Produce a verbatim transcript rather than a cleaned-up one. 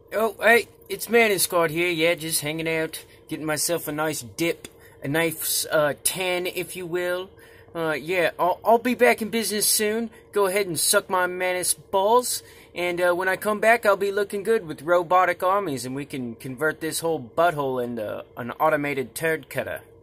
Oh, hey, it's Mantis God here. Yeah, just hanging out, getting myself a nice dip, a nice uh, tan, if you will. Uh, yeah, I'll, I'll be back in business soon. Go ahead and suck my Mantis balls. And uh, when I come back, I'll be looking good with robotic armies, and we can convert this whole butthole into an automated turd cutter.